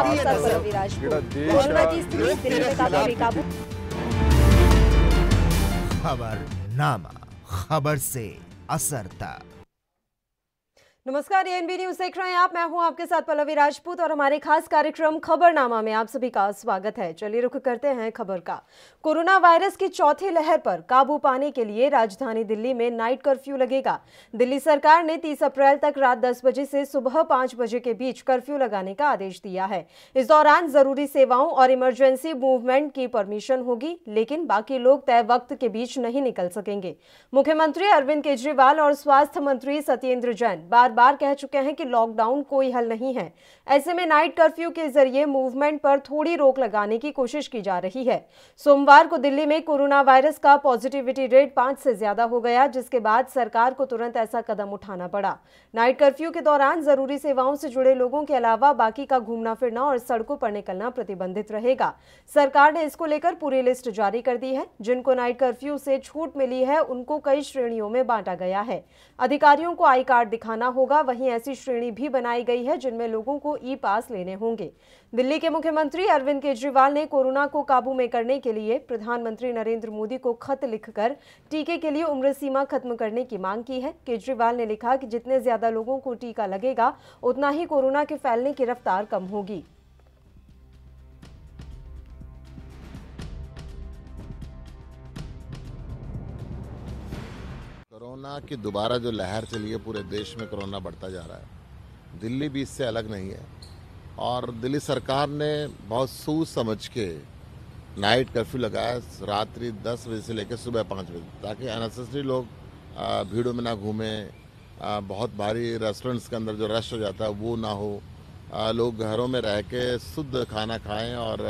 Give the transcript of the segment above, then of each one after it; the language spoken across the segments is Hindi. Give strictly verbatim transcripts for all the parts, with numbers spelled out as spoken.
आपके साथ पल्लवी राजपूत। कोरोना की स्थिति दिल्ली में काफी बेकाबू। खबरनामा, खबर से असर तक। नमस्कार, एएनबी न्यूज देख रहे हैं आप। मैं हूं आपके साथ पल्लवी राजपूत और हमारे खास कार्यक्रम खबरनामा में आप सभी का स्वागत है। चलिए रुख करते हैं खबर का। कोरोना वायरस की चौथी लहर पर काबू पाने के लिए राजधानी दिल्ली में नाइट कर्फ्यू लगेगा। दिल्ली सरकार ने तीस अप्रैल तक रात दस बजे से सुबह पांच बजे के बीच कर्फ्यू लगाने का आदेश दिया है। इस दौरान जरूरी सेवाओं और इमरजेंसी मूवमेंट की परमिशन होगी, लेकिन बाकी लोग तय वक्त के बीच नहीं निकल सकेंगे। मुख्यमंत्री अरविंद केजरीवाल और स्वास्थ्य मंत्री सत्येंद्र जैन बार बार कह चुके हैं कि लॉकडाउन कोई हल नहीं है। ऐसे में नाइट कर्फ्यू के जरिए मूवमेंट पर थोड़ी रोक लगाने की कोशिश की जा रही है। सोमवार को दिल्ली में कोरोना वायरस का पॉजिटिविटी रेट पांच से ज्यादा हो गया, जिसके बाद सरकार को तुरंत ऐसा कदम उठाना पड़ा। नाइट कर्फ्यू के दौरान जरूरी सेवाओं से जुड़े लोगों के अलावा बाकी का घूमना फिरना और सड़कों पर निकलना प्रतिबंधित रहेगा। सरकार ने इसको लेकर पूरी लिस्ट जारी कर दी है। जिनको नाइट कर्फ्यू से छूट मिली है उनको कई श्रेणियों में बांटा गया है। अधिकारियों को आई कार्ड दिखाना होगा, वहीं ऐसी श्रेणी भी बनाई गई है जिनमें लोगों को ई पास लेने होंगे। दिल्ली के मुख्यमंत्री अरविंद केजरीवाल ने कोरोना को काबू में करने के लिए प्रधानमंत्री नरेंद्र मोदी को खत लिखकर टीके के लिए उम्र सीमा खत्म करने की मांग की है। केजरीवाल ने लिखा कि जितने ज्यादा लोगों को टीका लगेगा उतना ही कोरोना के फैलने की रफ्तार कम होगी। कोरोना की दोबारा जो लहर चली है, पूरे देश में कोरोना बढ़ता जा रहा है। दिल्ली भी इससे अलग नहीं है और दिल्ली सरकार ने बहुत सोच समझ के नाइट कर्फ्यू लगाया, रात्रि दस बजे से लेकर सुबह पाँच बजे, ताकि अननेसेसरी लोग भीड़ों में ना घूमें, बहुत भारी रेस्टोरेंट्स के अंदर जो रश हो जाता है वो ना हो, लोग घरों में रह के शुद्ध खाना खाएं और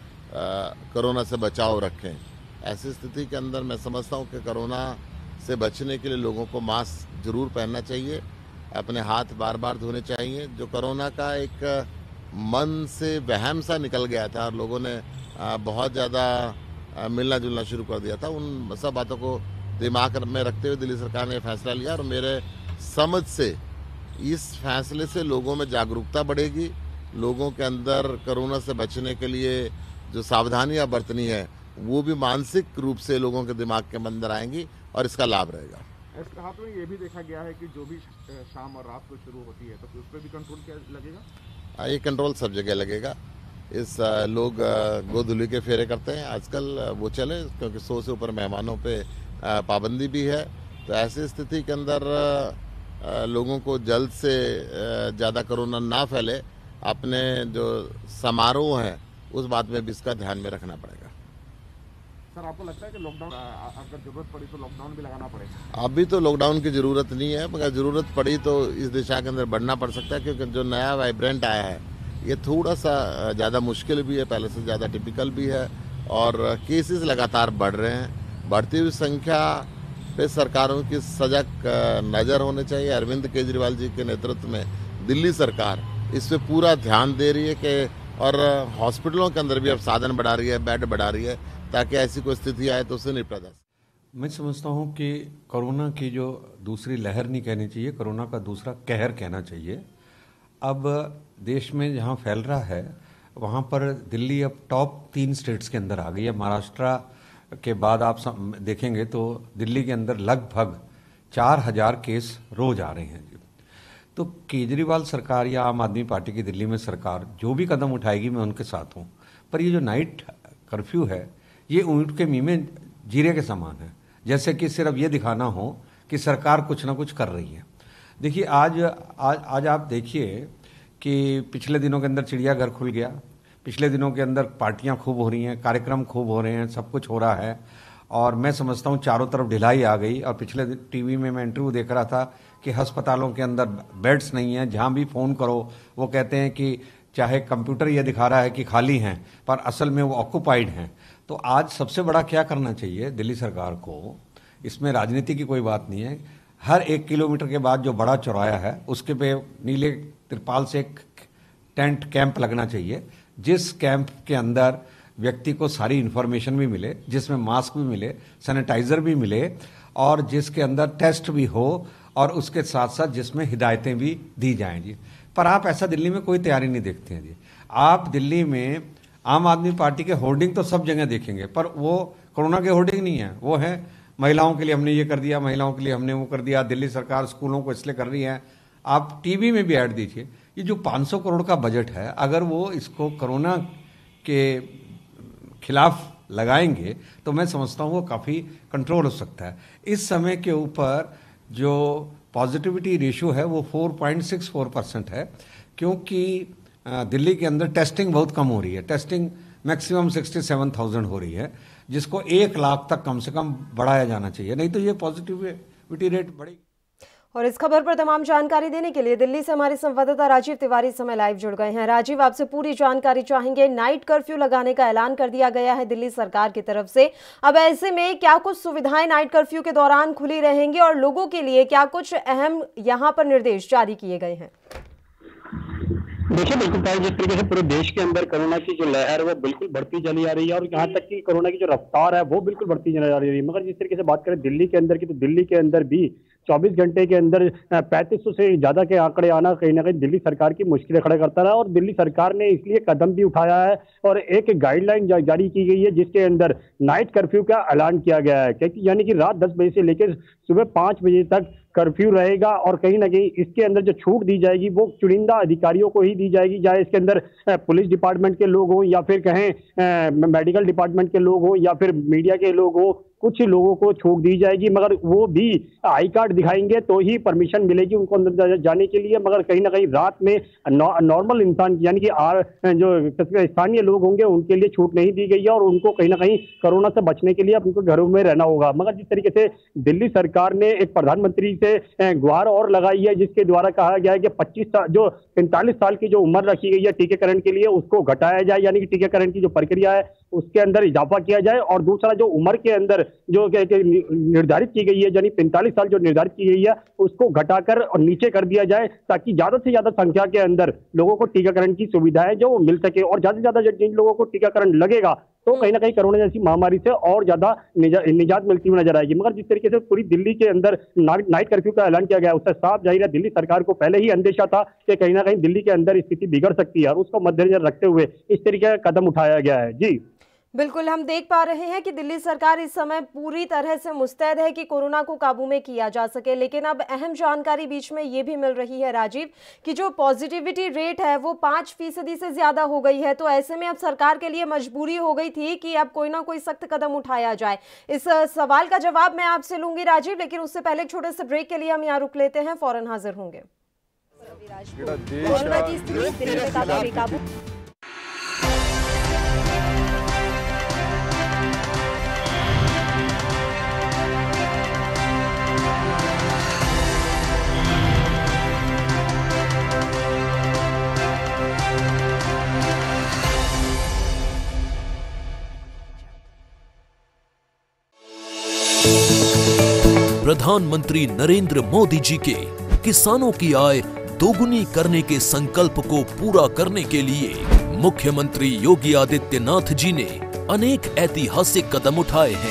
कोरोना से बचाव रखें। ऐसी स्थिति के अंदर मैं समझता हूँ कि कोरोना से बचने के लिए लोगों को मास्क जरूर पहनना चाहिए, अपने हाथ बार बार धोने चाहिए। जो कोरोना का एक मन से वहम सा निकल गया था और लोगों ने बहुत ज़्यादा मिलना जुलना शुरू कर दिया था, उन सब बातों को दिमाग में रखते हुए दिल्ली सरकार ने फैसला लिया और मेरे समझ से इस फैसले से लोगों में जागरूकता बढ़ेगी। लोगों के अंदर कोरोना से बचने के लिए जो सावधानियाँ बरतनी है वो भी मानसिक रूप से लोगों के दिमाग के अंदर आएंगी और इसका लाभ रहेगा। इसके हाथ में ये भी देखा गया है कि जो भी शाम और रात को शुरू होती है तो उस पर भी कंट्रोल क्या लगेगा? ये कंट्रोल सब जगह लगेगा। इस लोग गोधुली के फेरे करते हैं आजकल, वो चले, क्योंकि सौ से ऊपर मेहमानों पे पाबंदी भी है। तो ऐसी स्थिति के अंदर लोगों को जल्द से ज़्यादा कोरोना ना फैले, अपने जो समारोह हैं उस बात में भी इसका ध्यान में रखना पड़ेगा। सर, आपको लगता है कि लॉकडाउन अगर जरूरत पड़ी तो लॉकडाउन भी लगाना पड़ेगा? अभी तो लॉकडाउन की ज़रूरत नहीं है, मगर ज़रूरत पड़ी तो इस दिशा के अंदर बढ़ना पड़ सकता है, क्योंकि जो नया वाइब्रेंट आया है ये थोड़ा सा ज़्यादा मुश्किल भी है, पहले से ज़्यादा टिपिकल भी है और केसेस लगातार बढ़ रहे हैं। बढ़ती हुई संख्या पे सरकारों की सजग नज़र होने चाहिए। अरविंद केजरीवाल जी के नेतृत्व में दिल्ली सरकार इस पर पूरा ध्यान दे रही है कि और हॉस्पिटलों के अंदर भी अब साधन बढ़ा रही है, बेड बढ़ा रही है, ताकि ऐसी कोई स्थिति आए तो उससे निपटा जा सके। मैं समझता हूँ कि कोरोना की जो दूसरी लहर नहीं कहनी चाहिए, कोरोना का दूसरा कहर कहना चाहिए। अब देश में जहाँ फैल रहा है वहाँ पर दिल्ली अब टॉप तीन स्टेट्स के अंदर आ गई है। महाराष्ट्र के बाद आप देखेंगे तो दिल्ली के अंदर लगभग चार हजार केस रोज आ रहे हैं। तो केजरीवाल सरकार या आम आदमी पार्टी की दिल्ली में सरकार जो भी कदम उठाएगी मैं उनके साथ हूँ, पर ये जो नाइट कर्फ्यू है ये ऊँट के मुँह में जीरे के समान है, जैसे कि सिर्फ ये दिखाना हो कि सरकार कुछ ना कुछ कर रही है। देखिए आज आज आज आप देखिए कि पिछले दिनों के अंदर चिड़ियाघर खुल गया, पिछले दिनों के अंदर पार्टियां खूब हो रही हैं, कार्यक्रम खूब हो रहे हैं, सब कुछ हो रहा है और मैं समझता हूं चारों तरफ ढिलाई आ गई। और पिछले टीवी में मैं इंटरव्यू देख रहा था कि अस्पतालों के अंदर बेड्स नहीं हैं, जहां भी फ़ोन करो वो कहते हैं कि चाहे कंप्यूटर ये दिखा रहा है कि खाली हैं पर असल में वो ऑक्यूपाइड हैं। तो आज सबसे बड़ा क्या करना चाहिए दिल्ली सरकार को, इसमें राजनीति की कोई बात नहीं है, हर एक किलोमीटर के बाद जो बड़ा चौराया है उसके पे नीले तिरपाल से एक टेंट कैंप लगना चाहिए, जिस कैंप के अंदर व्यक्ति को सारी इन्फॉर्मेशन भी मिले, जिसमें मास्क भी मिले, सैनिटाइजर भी मिले और जिसके अंदर टेस्ट भी हो और उसके साथ साथ जिसमें हिदायतें भी दी जाएं जी। पर आप ऐसा दिल्ली में कोई तैयारी नहीं देखते हैं जी। आप दिल्ली में आम आदमी पार्टी के होर्डिंग तो सब जगह देखेंगे, पर वो कोरोना के होर्डिंग नहीं है, वो है महिलाओं के लिए हमने ये कर दिया, महिलाओं के लिए हमने वो कर दिया, दिल्ली सरकार स्कूलों को इसलिए कर रही है। आप टीवी में भी ऐड दीजिए। ये जो पाँच सौ करोड़ का बजट है, अगर वो इसको कोरोना के खिलाफ लगाएंगे तो मैं समझता हूँ वो काफ़ी कंट्रोल हो सकता है। इस समय के ऊपर जो पॉजिटिविटी रेशियो है वो चार पॉइंट छह चार परसेंट है, क्योंकि दिल्ली के अंदर टेस्टिंग बहुत कम हो रही है। टेस्टिंग मैक्सिमम सड़सठ हज़ार हो रही है, जिसको एक लाख तक कम से कम बढ़ाया जाना चाहिए, नहीं तो ये पॉजिटिविटी रेट बढ़ेगी। और इस खबर पर तमाम जानकारी देने के लिए दिल्ली से हमारे संवाददाता राजीव तिवारी समय लाइव जुड़ गए हैं। राजीव, आपसे पूरी जानकारी चाहेंगे। नाइट कर्फ्यू लगाने का ऐलान कर दिया गया है दिल्ली सरकार की तरफ से। अब ऐसे में क्या कुछ सुविधाएं नाइट कर्फ्यू के दौरान खुली रहेंगी और लोगों के लिए क्या कुछ अहम यहाँ पर निर्देश जारी किए गए हैं? देखिए, बिल्कुल भाई, जिस तरीके से पूरे देश के अंदर कोरोना की जो लहर है वो बिल्कुल बढ़ती चली आ रही है और यहाँ तक कि कोरोना की जो रफ्तार है वो बिल्कुल बढ़ती चली आ रही है। मगर जिस तरीके से बात करें दिल्ली के अंदर की, तो दिल्ली के अंदर भी चौबीस घंटे के अंदर पैंतीस सौ से ज्यादा के आंकड़े आना कहीं ना कहीं दिल्ली सरकार की मुश्किलें खड़ा करता रहा और दिल्ली सरकार ने इसलिए कदम भी उठाया है और एक गाइडलाइन जारी की गई है जिसके अंदर नाइट कर्फ्यू का ऐलान किया गया है, क्योंकि यानी कि रात दस बजे से लेकर सुबह पाँच बजे तक कर्फ्यू रहेगा और कहीं ना कहीं इसके अंदर जो छूट दी जाएगी वो चुनिंदा अधिकारियों को ही दी जाएगी, चाहे इसके अंदर पुलिस डिपार्टमेंट के लोग हों या फिर कहें मेडिकल डिपार्टमेंट के लोग हों या फिर मीडिया के लोग हों, कुछ लोगों को छूट दी जाएगी, मगर वो भी आई कार्ड दिखाएंगे तो ही परमिशन मिलेगी उनको अंदर जाने के लिए। मगर कहीं ना कहीं रात में नॉर्मल इंसान यानी कि आर जो स्थानीय लोग होंगे उनके लिए छूट नहीं दी गई है और उनको कहीं ना कहीं कोरोना से बचने के लिए उनको घरों में रहना होगा। मगर जिस तरीके से दिल्ली सरकार ने एक प्रधानमंत्री से गुहार और लगाई है जिसके द्वारा कहा गया है कि पच्चीस साल जो पैंतालीस साल की जो उम्र रखी गई है टीकाकरण के लिए उसको घटाया जाए, यानी कि टीकाकरण की जो प्रक्रिया है उसके अंदर इजाफा किया जाए। और दूसरा जो उम्र के अंदर जो निर्धारित की गई है यानी पैंतालीस साल जो निर्धारित की गई है उसको घटाकर और नीचे कर दिया जाए ताकि ज्यादा से ज्यादा संख्या के अंदर लोगों को टीकाकरण की सुविधाएं जो मिल सके और ज्यादा से ज्यादा जिन लोगों को टीकाकरण लगेगा तो कहीं ना कहीं कोरोना जैसी महामारी से और ज्यादा निजा, निजात मिलती हुई नजर आएगी। मगर जिस तरीके से पूरी दिल्ली के अंदर नाइट कर्फ्यू का ऐलान किया गया उससे साफ जाहिर है दिल्ली सरकार को पहले ही अंदेशा था कि कहीं ना कहीं दिल्ली के अंदर स्थिति बिगड़ सकती है और उसको मद्देनजर रखते हुए इस तरीके का कदम उठाया गया है। जी बिल्कुल, हम देख पा रहे हैं कि दिल्ली सरकार इस समय पूरी तरह से मुस्तैद है कि कोरोना को काबू में किया जा सके, लेकिन अब अहम जानकारी बीच में ये भी मिल रही है राजीव कि जो पॉजिटिविटी रेट है वो पाँच फीसदी से ज्यादा हो गई है। तो ऐसे में अब सरकार के लिए मजबूरी हो गई थी कि अब कोई ना कोई सख्त कदम उठाया जाए। इस सवाल का जवाब मैं आपसे लूंगी राजीव, लेकिन उससे पहले एक छोटे से ब्रेक के लिए हम यहाँ रुक लेते हैं, फौरन हाजिर होंगे। प्रधानमंत्री नरेंद्र मोदी जी के किसानों की आय दोगुनी करने के संकल्प को पूरा करने के लिए मुख्यमंत्री योगी आदित्यनाथ जी ने अनेक ऐतिहासिक कदम उठाए हैं।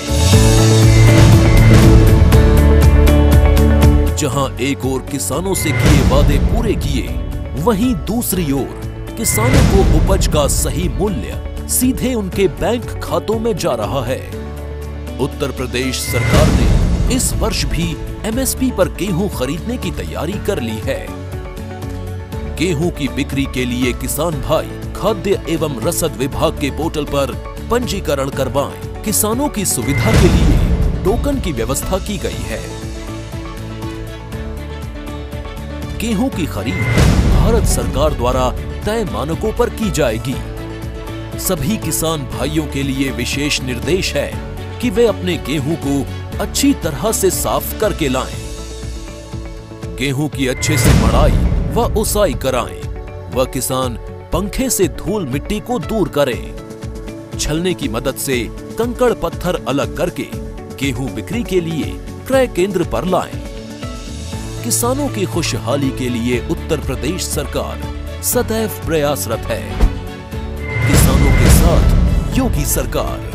जहां एक ओर किसानों से किए वादे पूरे किए, वहीं दूसरी ओर किसानों को उपज का सही मूल्य सीधे उनके बैंक खातों में जा रहा है। उत्तर प्रदेश सरकार ने इस वर्ष भी एमएसपी पर गेहूं खरीदने की तैयारी कर ली है। गेहूं की बिक्री के लिए किसान भाई खाद्य एवं रसद विभाग के पोर्टल पर पंजीकरण करवाएं। किसानों की सुविधा के लिए टोकन की व्यवस्था की गई है। गेहूं की खरीद भारत सरकार द्वारा तय मानकों पर की जाएगी। सभी किसान भाइयों के लिए विशेष निर्देश है कि वे अपने गेहूं को अच्छी तरह से साफ करके लाएं। गेहूं की अच्छे से मड़ाई व उसाई कराएं व किसान पंखे से धूल मिट्टी को दूर करें। छलने की मदद से कंकड़ पत्थर अलग करके गेहूं बिक्री के लिए क्रय केंद्र पर लाएं। किसानों की खुशहाली के लिए उत्तर प्रदेश सरकार सदैव प्रयासरत है। किसानों के साथ योगी सरकार।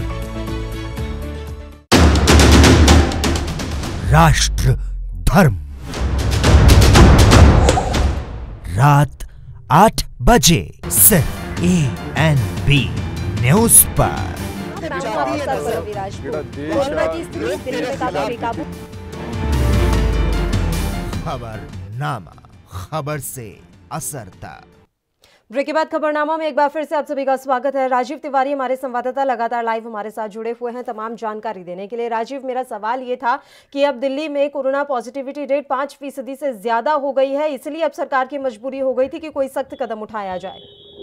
राष्ट्र धर्म रात आठ बजे सिर्फ ए एन बी न्यूज पर। खबरनामा, खबर से असर तक। ब्रेक के बाद खबरनामा में एक बार फिर से आप सभी का स्वागत है। राजीव तिवारी हमारे संवाददाता लगातार लाइव हमारे साथ जुड़े हुए हैं तमाम जानकारी देने के लिए। राजीव, मेरा सवाल ये था कि अब दिल्ली में कोरोना पॉजिटिविटी रेट पांच फीसदी से ज्यादा हो गई है, इसलिए अब सरकार की मजबूरी हो गई थी कि कोई सख्त कदम उठाया जाए।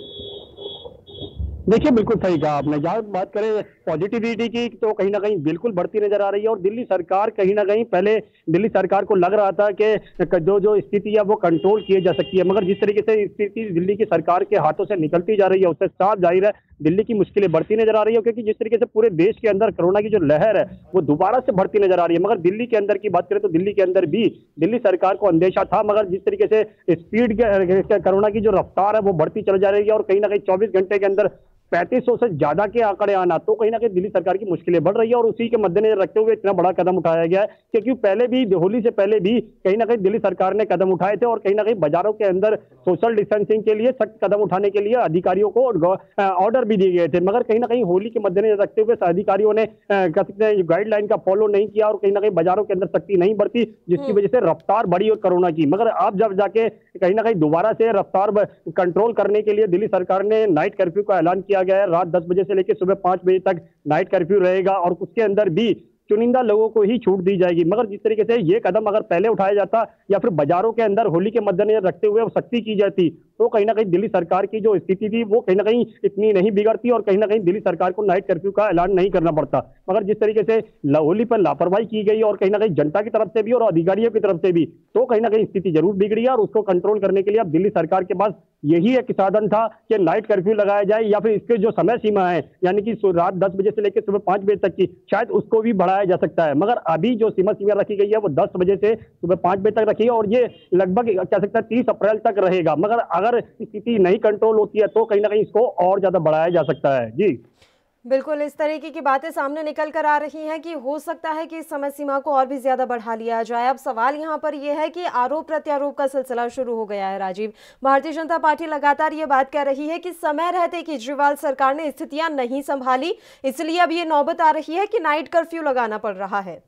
देखिए, बिल्कुल सही कहा आपने। जहाँ बात करें पॉजिटिविटी की तो कहीं ना कहीं बिल्कुल बढ़ती नजर आ रही है और दिल्ली सरकार कहीं ना कहीं, पहले दिल्ली सरकार को लग रहा था कि जो जो स्थिति है वो कंट्रोल की जा सकती है, मगर जिस तरीके से स्थिति दिल्ली की सरकार के हाथों से निकलती जा रही है उससे साफ जाहिर है दिल्ली की मुश्किलें बढ़ती नजर आ रही है, क्योंकि जिस तरीके से पूरे देश के अंदर कोरोना की जो लहर है वो दोबारा से बढ़ती नजर आ रही है। मगर दिल्ली के अंदर की बात करें तो दिल्ली के अंदर भी दिल्ली सरकार को अंदेशा था, मगर जिस तरीके से स्पीड के कोरोना की जो रफ्तार है वो बढ़ती चली जा रही है और कहीं ना कहीं चौबीस घंटे के अंदर पैंतीस सौ से ज्यादा के आंकड़े आना, तो कहीं ना कहीं दिल्ली सरकार की मुश्किलें बढ़ रही है और उसी के मद्देनजर रखते हुए इतना बड़ा कदम उठाया गया है, क्योंकि पहले भी होली से पहले भी कहीं ना कहीं दिल्ली सरकार ने कदम उठाए थे और कहीं ना कहीं बाजारों के अंदर सोशल डिस्टेंसिंग के लिए सख्त कदम उठाने के लिए अधिकारियों को ऑर्डर भी दिए गए थे, मगर कहीं ना कहीं होली के मद्देनजर रखते हुए अधिकारियों ने गाइडलाइन का फॉलो नहीं किया और कहीं ना कहीं बाजारों के अंदर सख्ती नहीं बरती, जिसकी वजह से रफ्तार बढ़ी और कोरोना की। मगर अब जब जाके कहीं ना कहीं दोबारा से रफ्तार कंट्रोल करने के लिए दिल्ली सरकार ने नाइट कर्फ्यू का ऐलान किया गया है। रात दस बजे से लेकर सुबह पांच बजे तक नाइट कर्फ्यू रहेगा और उसके अंदर भी चुनिंदा लोगों को ही छूट दी जाएगी। मगर जिस तरीके से ये कदम अगर पहले उठाया जाता या फिर बाजारों के अंदर होली के मद्देनजर रखते हुए सख्ती की जाती तो कहीं ना कहीं दिल्ली सरकार की जो स्थिति थी वो कहीं ना कहीं इतनी नहीं बिगड़ती और कहीं ना कहीं दिल्ली सरकार को नाइट कर्फ्यू का ऐलान नहीं करना पड़ता। मगर जिस तरीके से होली पर लापरवाही की गई और कहीं ना कहीं जनता की तरफ से भी और अधिकारियों की तरफ से भी, तो कहीं ना कहीं स्थिति जरूर बिगड़ी है और उसको कंट्रोल करने के लिए अब दिल्ली सरकार के पास यही एक साधन था कि नाइट कर्फ्यू लगाया जाए या फिर इसके जो समय सीमा है यानी कि रात दस बजे से लेकर सुबह पांच बजे तक की, शायद उसको भी बढ़ाया जा सकता है। मगर अभी जो सीमा सीमा रखी गई है वो दस बजे से सुबह पांच बजे तक रखी है और ये लगभग कह सकता है तीस अप्रैल तक रहेगा। मगर अगर स्थिति नहीं कंट्रोल होती है तो कहीं ना कहीं इसको और ज्यादा बढ़ाया जा सकता है। जी बिल्कुल, इस तरीके की बातें सामने निकल कर आ रही हैं कि हो सकता है कि इस समय सीमा को और भी ज्यादा बढ़ा लिया जाए। अब सवाल यहां पर यह है कि आरोप प्रत्यारोप का सिलसिला शुरू हो गया है। राजीव, भारतीय जनता पार्टी लगातार ये बात कह रही है कि समय रहते केजरीवाल सरकार ने स्थितियां नहीं संभाली, इसलिए अब ये नौबत आ रही है कि नाइट कर्फ्यू लगाना पड़ रहा है।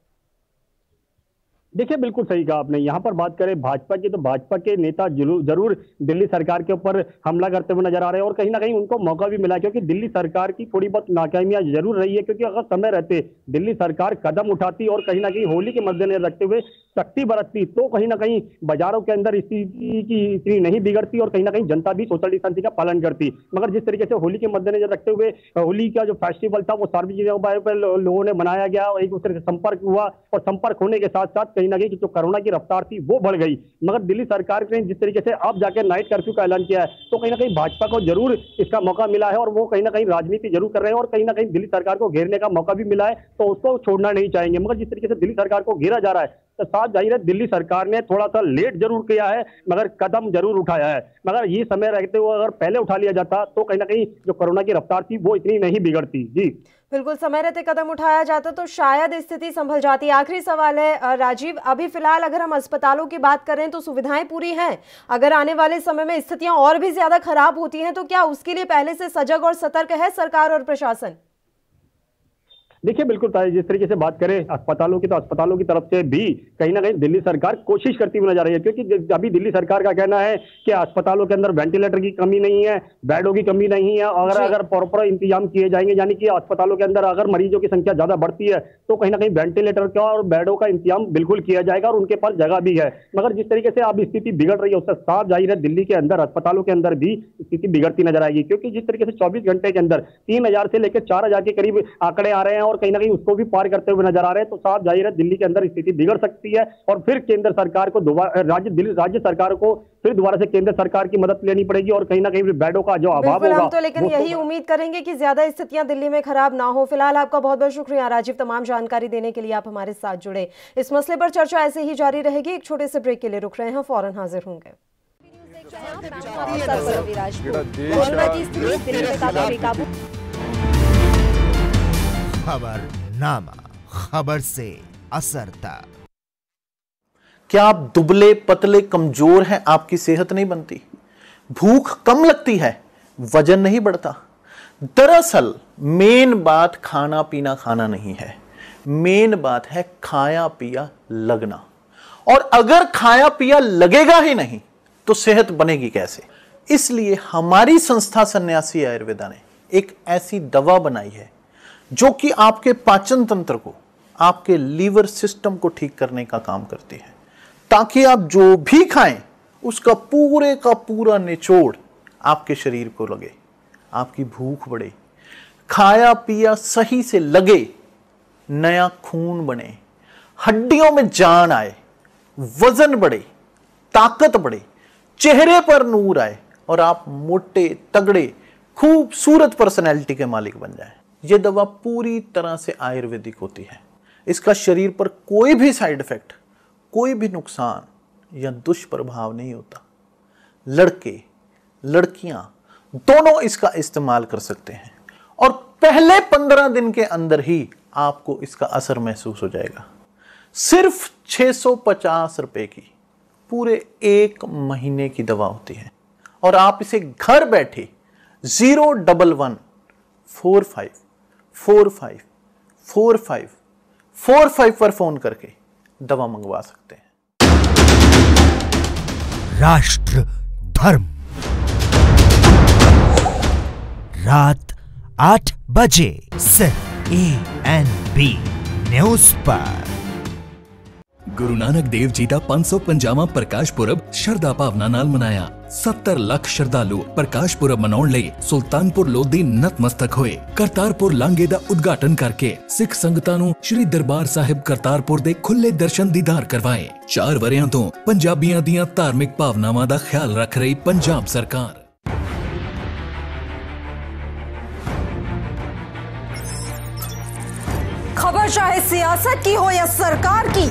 देखिए, बिल्कुल सही कहा आपने। यहाँ पर बात करें भाजपा की तो भाजपा के नेता जरूर दिल्ली सरकार के ऊपर हमला करते हुए नजर आ रहे हैं और कहीं ना कहीं उनको मौका भी मिला, क्योंकि दिल्ली सरकार की थोड़ी बहुत नाकामियां जरूर रही है, क्योंकि अगर समय रहते दिल्ली सरकार कदम उठाती और कहीं ना कहीं होली के मद्देनजर रखते हुए सख्ती बरतती तो कहीं ना कहीं बाजारों के अंदर स्थिति की इतनी नहीं बिगड़ती और कहीं ना कहीं जनता भी सोशल डिस्टेंसिंग का पालन करती। मगर जिस तरीके से होली के मद्देनजर रखते हुए होली का जो फेस्टिवल था वो सार्वजनिक जगह पर लोगों ने मनाया गया और एक दूसरे से संपर्क हुआ और संपर्क होने के साथ साथ कहीं ना कहीं जो कोरोना की रफ्तार थी वो बढ़ गई। मगर दिल्ली सरकार ने जिस तरीके से अब जाकर नाइट कर्फ्यू का ऐलान किया है तो कहीं ना कहीं भाजपा को जरूर इसका मौका मिला है और वो कहीं ना कहीं राजनीति जरूर कर रहे हैं और कहीं ना कहीं दिल्ली सरकार को घेरने का मौका भी मिला है, तो उसको छोड़ना नहीं चाहेंगे। मगर जिस तरीके से दिल्ली सरकार को घेरा जा रहा है तो साफ जाहिर है दिल्ली सरकार ने थोड़ा सा लेट जरूर किया है मगर कदम जरूर उठाया है। मगर ये समय रहते हुए अगर पहले उठा लिया जाता तो कहीं ना कहीं जो कोरोना की रफ्तार थी वो इतनी नहीं बिगड़ती। जी बिल्कुल, समय रहते कदम उठाया जाता तो शायद स्थिति संभल जाती। आखिरी सवाल है राजीव, अभी फिलहाल अगर हम अस्पतालों की बात करें तो सुविधाएं पूरी हैं, अगर आने वाले समय में स्थितियां और भी ज्यादा खराब होती हैं तो क्या उसके लिए पहले से सजग और सतर्क है सरकार और प्रशासन? देखिए, बिल्कुल जिस तरीके से बात करें अस्पतालों की तो अस्पतालों की तरफ से भी कहीं ना कहीं दिल्ली सरकार कोशिश करती हुई नजर आ रही है, क्योंकि अभी दिल्ली सरकार का कहना है कि अस्पतालों के अंदर वेंटिलेटर की कमी नहीं है, बेडों की कमी नहीं है। अगर अगर प्रॉपर इंतजाम किए जाएंगे यानी कि अस्पतालों के अंदर अगर मरीजों की संख्या ज्यादा बढ़ती है तो कहीं ना कहीं वेंटिलेटर का और बेडों का इंतजाम बिल्कुल किया जाएगा और उनके पास जगह भी है। मगर जिस तरीके से अब स्थिति बिगड़ रही है उससे साफ जाहिर है दिल्ली के अंदर अस्पतालों के अंदर भी स्थिति बिगड़ती नजर आएगी, क्योंकि जिस तरीके से चौबीस घंटे के अंदर तीन हजार से लेकर चार हजार के करीब आंकड़े आ रहे हैं और कहीं ना कहीं उसको भी पार करते हुए नजर आ रहे हैं, तो साफ जाहिर है दिल्ली के अंदर स्थिति बिगड़ सकती है और फिर केंद्र सरकार को दोबारा राज्य दिल्ली राज्य सरकार को फिर दोबारा से केंद्र सरकार की मदद लेनी पड़ेगी और कहीं ना कहीं बेडों का जो अभाव होगा। हम तो लेकिन यही उम्मीद करेंगे कि ज्यादा स्थितियां दिल्ली में खराब ना हो। फिलहाल आपका बहुत बहुत शुक्रिया राजीव, तमाम जानकारी देने के लिए आप हमारे साथ जुड़े। इस मसले पर चर्चा ऐसे ही जारी रहेगी। एक छोटे से ब्रेक के लिए रुक रहे हैं, फौरन हाजिर होंगे। खबरनामा, खबर से असर तक। क्या आप दुबले पतले कमजोर हैं, आपकी सेहत नहीं बनती, भूख कम लगती है, वजन नहीं बढ़ता। दरअसल मेन बात खाना पीना खाना नहीं है, मेन बात है खाया पिया लगना। और अगर खाया पिया लगेगा ही नहीं तो सेहत बनेगी कैसे? इसलिए हमारी संस्था सन्यासी आयुर्वेदा ने एक ऐसी दवा बनाई है जो कि आपके पाचन तंत्र को, आपके लीवर सिस्टम को ठीक करने का काम करती है, ताकि आप जो भी खाएं उसका पूरे का पूरा निचोड़ आपके शरीर को लगे, आपकी भूख बढ़े, खाया पिया सही से लगे, नया खून बने, हड्डियों में जान आए, वजन बढ़े, ताकत बढ़े, चेहरे पर नूर आए और आप मोटे तगड़े खूबसूरत पर्सनैलिटी के मालिक बन जाएं। यह दवा पूरी तरह से आयुर्वेदिक होती है। इसका शरीर पर कोई भी साइड इफेक्ट, कोई भी नुकसान या दुष्प्रभाव नहीं होता। लड़के लड़कियां दोनों इसका इस्तेमाल कर सकते हैं और पहले पंद्रह दिन के अंदर ही आपको इसका असर महसूस हो जाएगा। सिर्फ छह सौ पचास रुपए की पूरे एक महीने की दवा होती है और आप इसे घर बैठे zero double one four five four five four five four five पर फोन करके दवा मंगवा सकते हैं। राष्ट्र धर्म रात आठ बजे सिर्फ ए एन बी न्यूज पर। गुरु नानक देव जी का पांच सौ पंजावा प्रकाश पुरब शरदा भावना नाल मनाया। सत्तर लाख श्रद्धालु प्रकाश पुरब मनाउण लई सुल्तानपुर लोधी नतमस्तक होए। करतारपुर लांघे दा उद्घाटन करके सिख संगतां नूं श्री दरबार साहिब करतारपुर दे खुले दर्शन दीदार करवाए। चार वरियां तों पंजाबियां दीयां धार्मिक भावनावां दा ख्याल रख रही पंजाब सरकार। खबर चाहे सियासत की हो या सरकार की,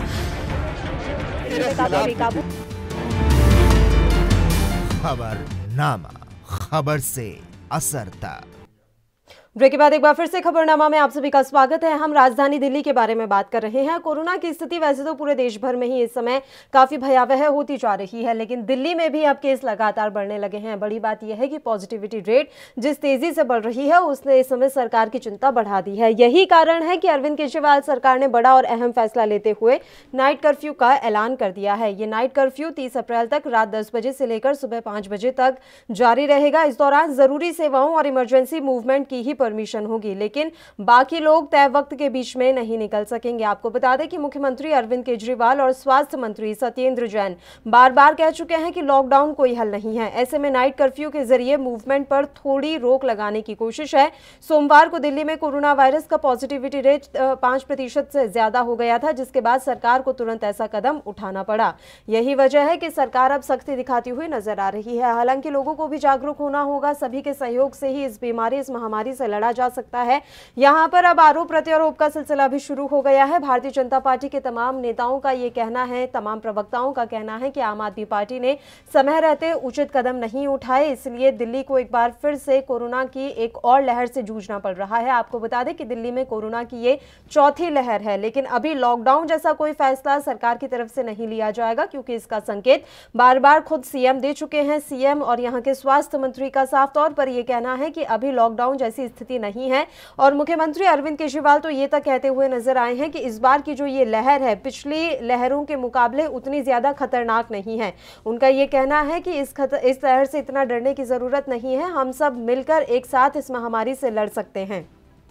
खबरनामा, खबर से असर तक। ब्रेक के बाद एक बार फिर से खबरनामा में आप सभी का स्वागत है। हम राजधानी दिल्ली के बारे में बात कर रहे हैं। कोरोना की स्थिति वैसे तो पूरे देश भर में ही इस समय काफी भयावह होती जा रही है, लेकिन दिल्ली में भी अब केस लगातार बढ़ने लगे हैं। बड़ी बात यह है कि पॉजिटिविटी रेट जिस तेजी से बढ़ रही है उसने इस समय सरकार की चिंता बढ़ा दी है। यही कारण है कि अरविंद केजरीवाल सरकार ने बड़ा और अहम फैसला लेते हुए नाइट कर्फ्यू का ऐलान कर दिया है। ये नाइट कर्फ्यू तीस अप्रैल तक रात दस बजे से लेकर सुबह पांच बजे तक जारी रहेगा। इस दौरान जरूरी सेवाओं और इमरजेंसी मूवमेंट की ही परमिशन होगी, लेकिन बाकी लोग तय वक्त के बीच में नहीं निकल सकेंगे। आपको बता दें कि मुख्यमंत्री अरविंद केजरीवाल और स्वास्थ्य मंत्री सत्येंद्र जैन बार बार कह चुके हैं कि लॉकडाउन कोई हल नहीं है। ऐसे में नाइट कर्फ्यू के जरिए मूवमेंट पर थोड़ी रोक लगाने की कोशिश है। सोमवार को दिल्ली में कोरोना वायरस का पॉजिटिविटी रेट पांच प्रतिशत से ज्यादा हो गया था, जिसके बाद सरकार को तुरंत ऐसा कदम उठाना पड़ा। यही वजह है कि सरकार अब सख्ती दिखाती हुई नजर आ रही है। हालांकि लोगों को भी जागरूक होना होगा। सभी के सहयोग से ही इस बीमारी, इस महामारी से लड़ा जा सकता है। यहां पर अब आरोप प्रत्यारोप का सिलसिला भी शुरू हो गया है। भारतीय जनता पार्टी के तमाम नेताओं का यह कहना है, तमाम प्रवक्ताओं का कहना है कि आम आदमी पार्टी ने समय रहते उचित कदम नहीं उठाए, इसलिए दिल्ली को एक बार फिर से कोरोना की एक और लहर से जूझना पड़ रहा है। आपको बता दें कि दिल्ली में कोरोना की ये चौथी लहर है, लेकिन अभी लॉकडाउन जैसा कोई फैसला सरकार की तरफ से नहीं लिया जाएगा, क्योंकि इसका संकेत बार बार खुद सीएम दे चुके हैं। सीएम और यहां के स्वास्थ्य मंत्री का साफ तौर पर यह कहना है कि अभी लॉकडाउन जैसी स्थिति नहीं है। और मुख्यमंत्री अरविंद केजरीवाल तो ये तक कहते हुए नजर आए हैं कि इस बार की जो ये लहर है पिछली लहरों के मुकाबले उतनी ज्यादा खतरनाक नहीं है। उनका ये कहना है कि इस खतर, इस लहर से इतना डरने की जरूरत नहीं है। हम सब मिलकर एक साथ इस महामारी से लड़ सकते हैं।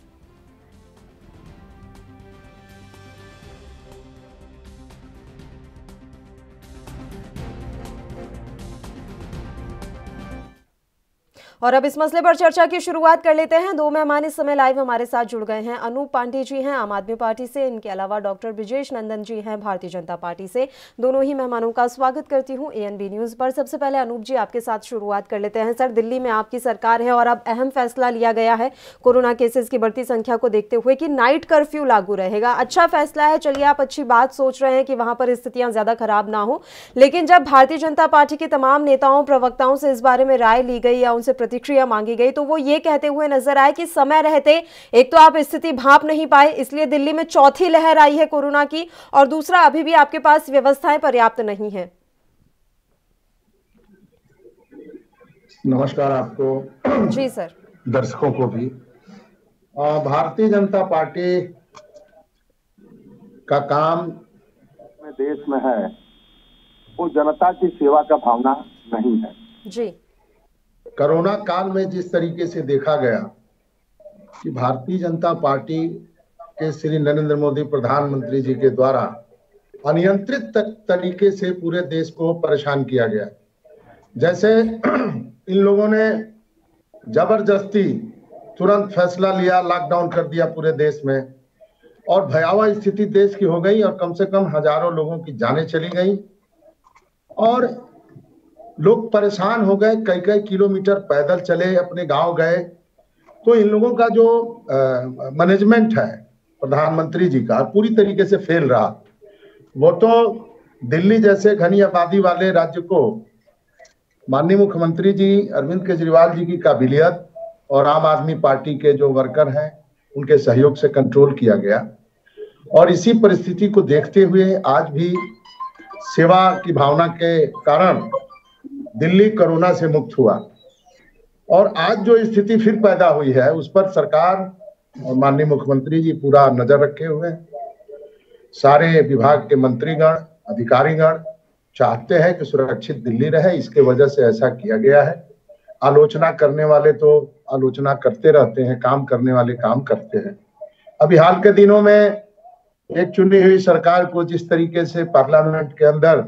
और अब इस मसले पर चर्चा की शुरुआत कर लेते हैं। दो मेहमान इस समय लाइव हमारे साथ जुड़ गए हैं। अनूप पांडे जी हैं आम आदमी पार्टी से, इनके अलावा डॉक्टर ब्रिजेश नंदन जी हैं भारतीय जनता पार्टी से। दोनों ही मेहमानों का स्वागत करती हूं एएनबी न्यूज पर। सबसे पहले अनूप जी आपके साथ शुरुआत कर लेते हैं। सर, दिल्ली में आपकी सरकार है और अब अहम फैसला लिया गया है कोरोना केसेस की बढ़ती संख्या को देखते हुए कि नाइट कर्फ्यू लागू रहेगा। अच्छा फैसला है, चलिए आप अच्छी बात सोच रहे हैं कि वहां पर स्थितियां ज्यादा खराब ना हो, लेकिन जब भारतीय जनता पार्टी के तमाम नेताओं प्रवक्ताओं से इस बारे में राय ली गई या उनसे प्रतिक्रिया मांगी गई तो वो ये कहते हुए नजर आए कि समय रहते एक तो आप स्थिति भांप नहीं पाए, इसलिए दिल्ली में चौथी लहर आई है कोरोना की, और दूसरा अभी भी आपके पास व्यवस्थाएं पर्याप्त नहीं है। नमस्कार आपको जी सर, दर्शकों को भी। आ, भारतीय जनता पार्टी का काम देश में है वो जनता की सेवा का भावना नहीं है जी। कोरोना काल में जिस तरीके से देखा गया कि भारतीय जनता पार्टी के श्री नरेंद्र मोदी प्रधानमंत्री जी के द्वारा अनियंत्रित तरीके से पूरे देश को परेशान किया गया। जैसे इन लोगों ने जबरदस्ती तुरंत फैसला लिया, लॉकडाउन कर दिया पूरे देश में और भयावह स्थिति देश की हो गई और कम से कम हजारों लोगों की जानें चली गई और लोग परेशान हो गए, कई कई किलोमीटर पैदल चले, अपने गांव गए। तो इन लोगों का जो मैनेजमेंट है प्रधानमंत्री जी का पूरी तरीके से फेल रहा। वो तो दिल्ली जैसे घनी आबादी वाले राज्य को माननीय मुख्यमंत्री जी अरविंद केजरीवाल जी की काबिलियत और आम आदमी पार्टी के जो वर्कर हैं उनके सहयोग से कंट्रोल किया गया और इसी परिस्थिति को देखते हुए आज भी सेवा की भावना के कारण दिल्ली कोरोना से मुक्त हुआ और आज जो स्थिति फिर पैदा हुई है उस पर सरकार और माननीय मुख्यमंत्री जी पूरा नजर रखे हुए हैं। सारे विभाग के मंत्रीगण, अधिकारीगण चाहते हैं कि सुरक्षित दिल्ली रहे, इसके वजह से ऐसा किया गया है। आलोचना करने वाले तो आलोचना करते रहते हैं, काम करने वाले काम करते हैं। अभी हाल के दिनों में एक चुनी हुई सरकार को जिस तरीके से पार्लियामेंट के अंदर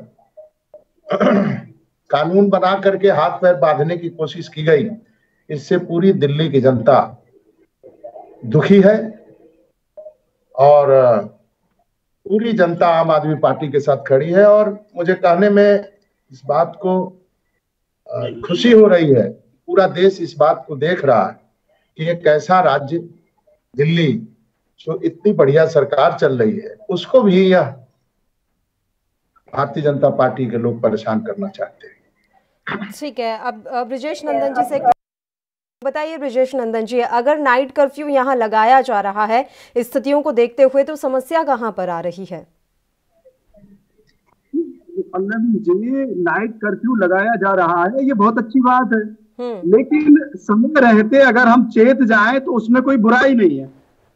कानून बना करके हाथ पैर बांधने की कोशिश की गई, इससे पूरी दिल्ली की जनता दुखी है और पूरी जनता आम आदमी पार्टी के साथ खड़ी है। और मुझे कहने में इस बात को खुशी हो रही है, पूरा देश इस बात को देख रहा है कि एक ऐसा राज्य दिल्ली जो इतनी बढ़िया सरकार चल रही है उसको भी यह भारतीय जनता पार्टी के लोग परेशान करना चाहते हैं। ठीक है, अब ब्रिजेश नंदन जी से बताइए। ब्रिजेश नंदन जी, अगर नाइट कर्फ्यू यहाँ लगाया जा रहा है स्थितियों को देखते हुए तो समस्या कहाँ पर आ रही है? जी, नाइट कर्फ्यू लगाया जा रहा है, ये बहुत अच्छी बात है, लेकिन समय रहते अगर हम चेत जाएं तो उसमें कोई बुराई नहीं है।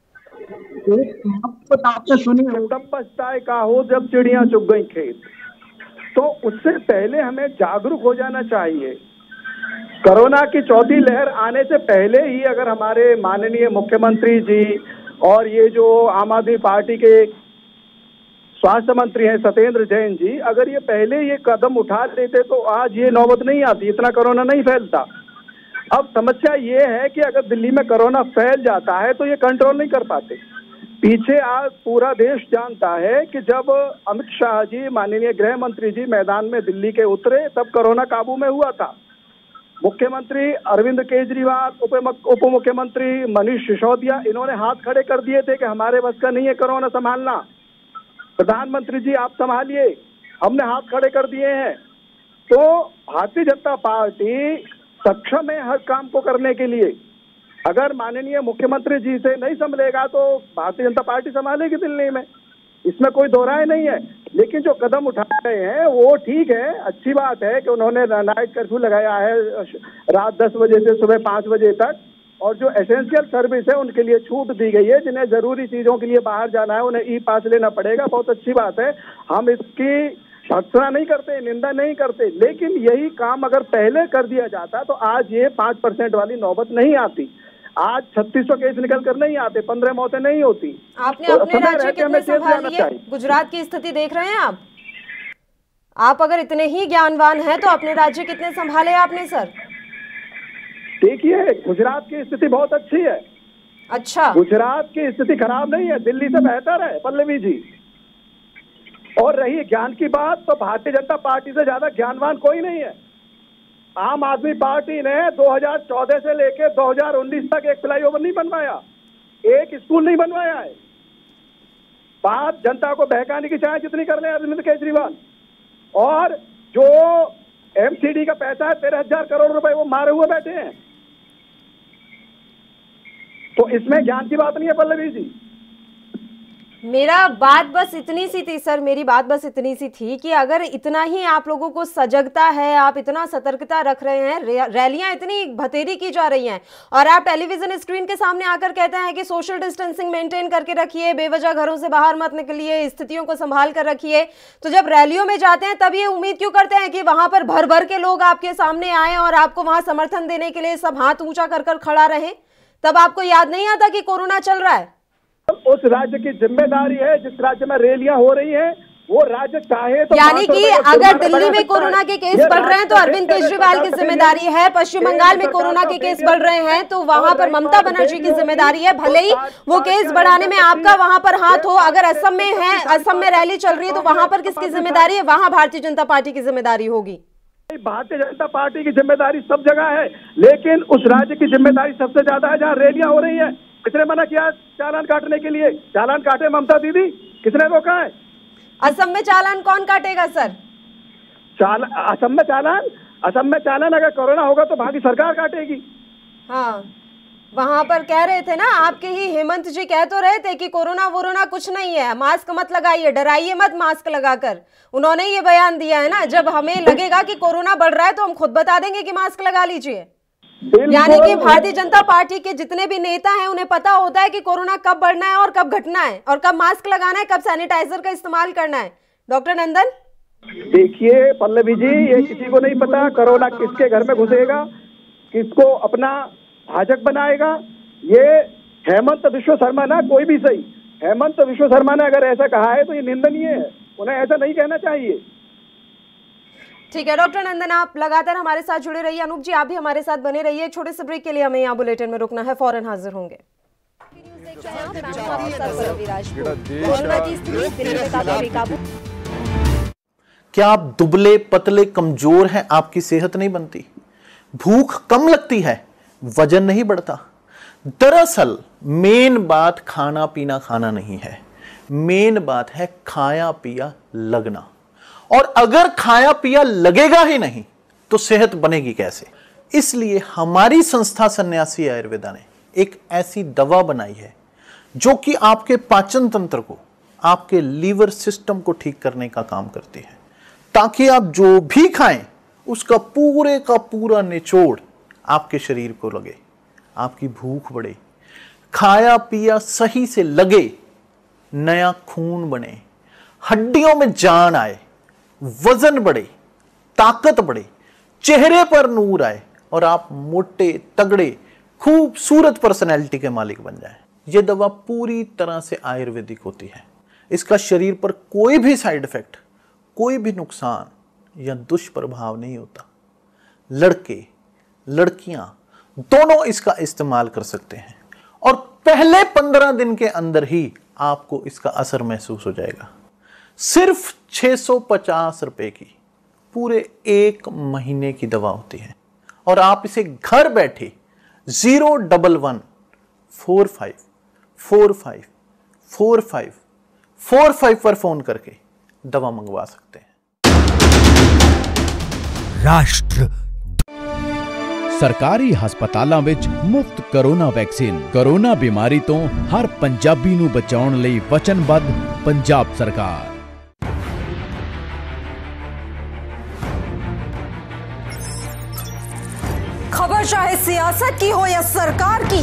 आपने सुनी तब पछताए का हो जब चिड़ियां चुग गई खेत, तो उससे पहले हमें जागरूक हो जाना चाहिए। कोरोना की चौथी लहर आने से पहले ही अगर हमारे माननीय मुख्यमंत्री जी और ये जो आम आदमी पार्टी के स्वास्थ्य मंत्री हैं सत्येंद्र जैन जी, अगर ये पहले ये कदम उठा लेते तो आज ये नौबत नहीं आती, इतना कोरोना नहीं फैलता। अब समस्या ये है कि अगर दिल्ली में कोरोना फैल जाता है तो ये कंट्रोल नहीं कर पाते। पीछे आज पूरा देश जानता है कि जब अमित शाह जी, माननीय गृह मंत्री जी मैदान में दिल्ली के उतरे तब कोरोना काबू में हुआ था। मुख्यमंत्री अरविंद केजरीवाल, उप मुख्यमंत्री मनीष सिसोदिया, इन्होंने हाथ खड़े कर दिए थे कि हमारे बस का नहीं है कोरोना संभालना, प्रधानमंत्री जी आप संभालिए, हमने हाथ खड़े कर दिए हैं। तो भारतीय जनता पार्टी सक्षम है हर काम को करने के लिए। अगर माननीय मुख्यमंत्री जी से नहीं संभलेगा तो भारतीय जनता पार्टी संभालेगी दिल्ली में, इसमें कोई दो राय नहीं है। लेकिन जो कदम उठा रहे हैं वो ठीक है, अच्छी बात है कि उन्होंने नाइट कर्फ्यू लगाया है रात दस बजे से सुबह पाँच बजे तक, और जो एसेंशियल सर्विस है उनके लिए छूट दी गई है। जिन्हें जरूरी चीजों के लिए बाहर जाना है उन्हें ई पास लेना पड़ेगा, बहुत अच्छी बात है, हम इसकी भर्त्सना नहीं करते, निंदा नहीं करते। लेकिन यही काम अगर पहले कर दिया जाता तो आज ये पांच परसेंट वाली नौबत नहीं आती, आज छत्तीस सौ केस निकल कर नहीं आते, पंद्रह मौतें नहीं होती। आपने तो अपने राज्य कितने संभाल लिए? गुजरात की स्थिति देख रहे हैं आप आप अगर इतने ही ज्ञानवान हैं तो अपने राज्य कितने संभाले आपने सर? देखिए, गुजरात की स्थिति बहुत अच्छी है। अच्छा, गुजरात की स्थिति खराब नहीं है, दिल्ली से बेहतर है पल्लवी जी। और रही ज्ञान की बात, तो भारतीय जनता पार्टी से ज्यादा ज्ञानवान कोई नहीं है। आम आदमी पार्टी ने दो हज़ार चौदह से लेकर दो हज़ार उन्नीस तक एक फ्लाईओवर नहीं बनवाया, एक स्कूल नहीं बनवाया है। बात जनता को बहकाने की चाहे जितनी कर रहे हैं अरविंद केजरीवाल, और जो एमसीडी का पैसा है तेरह हजार करोड़ रुपए वो मारे हुए बैठे हैं। तो इसमें ज्ञान की बात नहीं है पल्लवी जी। मेरा बात बस इतनी सी थी सर, मेरी बात बस इतनी सी थी कि अगर इतना ही आप लोगों को सजगता है, आप इतना सतर्कता रख रहे हैं, रैलियां इतनी भतेरी की जा रही हैं और आप टेलीविजन स्क्रीन के सामने आकर कहते हैं कि सोशल डिस्टेंसिंग मेंटेन करके रखिए, बेवजह घरों से बाहर मत निकलिए, स्थितियों को संभाल कर रखिए, तो जब रैलियों में जाते हैं तब ये उम्मीद क्यों करते हैं कि वहां पर भर भर के लोग आपके सामने आए और आपको वहां समर्थन देने के लिए सब हाथ ऊंचा कर कर खड़ा रहे? तब आपको याद नहीं आता कि कोरोना चल रहा है? उस राज्य की जिम्मेदारी है, जिस राज्य में रैलियां हो रही हैं वो राज्य चाहे तो, यानी कि अगर दिल्ली में कोरोना के केस बढ़ रहे हैं तो अरविंद केजरीवाल की जिम्मेदारी है, पश्चिम बंगाल में कोरोना के केस बढ़ रहे हैं तो वहां पर ममता बनर्जी की जिम्मेदारी है, भले ही वो केस बढ़ाने में आपका वहां पर हाथ हो। अगर असम में है, असम में रैली चल रही है तो वहां पर किसकी जिम्मेदारी है? वहां भारतीय जनता पार्टी की जिम्मेदारी होगी। भारतीय जनता पार्टी की जिम्मेदारी सब जगह है, लेकिन उस राज्य की जिम्मेदारी सबसे ज्यादा है जहाँ रैलियां हो रही है। किसने मना किया चालान काटने के लिए? चालान काटे ममता दीदी, किसने रोका है? असम में चालान कौन काटेगा सर? चाल असम में चालान असम में चालान अगर कोरोना होगा तो बाकी सरकार काटेगी। हाँ, वहां पर कह रहे थे ना, आपके ही हेमंत जी कह तो रहे थे कि कोरोना वोरोना कुछ नहीं है, मास्क मत लगाइए, डराइए मत मास्क लगाकर। उन्होंने ये बयान दिया है ना, जब हमें लगेगा कि कोरोना बढ़ रहा है तो हम खुद बता देंगे कि मास्क लगा लीजिए। यानी कि भारतीय जनता पार्टी के जितने भी नेता हैं उन्हें पता होता है कि कोरोना कब बढ़ना है और कब घटना है और कब मास्क लगाना है, कब सैनिटाइजर का इस्तेमाल करना है। डॉक्टर नंदन, देखिए पल्लवी जी, ये किसी को नहीं पता कोरोना किसके घर में घुसेगा, किसको अपना भाजक बनाएगा। ये हेमंत विश्व शर्मा ना, कोई भी सही, हेमंत विश्व शर्मा ने अगर ऐसा कहा है तो ये निंदनीय है, उन्हें ऐसा नहीं कहना चाहिए। ठीक है डॉक्टर नंदन, आप लगातार हमारे साथ जुड़े रहिए। अनूप जी, आप भी हमारे साथ बने रहिए। छोटे से ब्रेक के लिए हमें यहाँ बुलेटिन में रुकना है, फौरन हाजिर होंगे। क्या आप दुबले पतले कमजोर हैं? आपकी सेहत नहीं बनती, भूख कम लगती है, वजन नहीं बढ़ता? दरअसल मेन बात खाना पीना खाना नहीं है, मेन बात है खाया पिया लगना। और अगर खाया पिया लगेगा ही नहीं तो सेहत बनेगी कैसे? इसलिए हमारी संस्था सन्यासी आयुर्वेदा ने एक ऐसी दवा बनाई है जो कि आपके पाचन तंत्र को, आपके लीवर सिस्टम को ठीक करने का काम करती है, ताकि आप जो भी खाएं उसका पूरे का पूरा निचोड़ आपके शरीर को लगे, आपकी भूख बढ़े, खाया पिया सही से लगे, नया खून बने, हड्डियों में जान आए, वजन बढ़े, ताकत बढ़े, चेहरे पर नूर आए और आप मोटे तगड़े खूबसूरत पर्सनैलिटी के मालिक बन जाएं। यह दवा पूरी तरह से आयुर्वेदिक होती है। इसका शरीर पर कोई भी साइड इफेक्ट, कोई भी नुकसान या दुष्प्रभाव नहीं होता। लड़के लड़कियां दोनों इसका इस्तेमाल कर सकते हैं और पहले पंद्रह दिन के अंदर ही आपको इसका असर महसूस हो जाएगा। सिर्फ छह सौ पचास रुपए की पूरे एक महीने की दवा होती है और आप इसे घर बैठे zero double one four five four five four five four five पर फोन करके दवा मंगवा सकते हैं। राष्ट्र सरकारी ਹਸਪਤਾਲਾਂ ਵਿੱਚ ਮੁਫਤ ਕਰੋਨਾ ਵੈਕਸੀਨ। ਕਰੋਨਾ ਬਿਮਾਰੀ ਤੋਂ ਹਰ ਪੰਜਾਬੀ ਨੂੰ ਬਚਾਉਣ ਲਈ ਵਚਨਬੱਧ ਪੰਜਾਬ ਸਰਕਾਰ। खबर चाहे सियासत की हो या सरकार की,